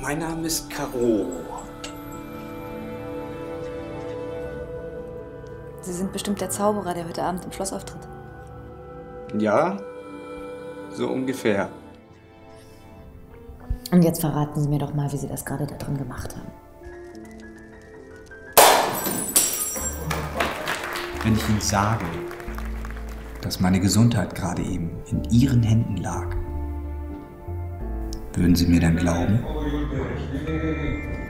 Mein Name ist Caro. Sie sind bestimmt der Zauberer, der heute Abend im Schloss auftritt. Ja, so ungefähr. Und jetzt verraten Sie mir doch mal, wie Sie das gerade da drin gemacht haben. Wenn ich Ihnen sage, dass meine Gesundheit gerade eben in Ihren Händen lag, würden Sie mir dann glauben?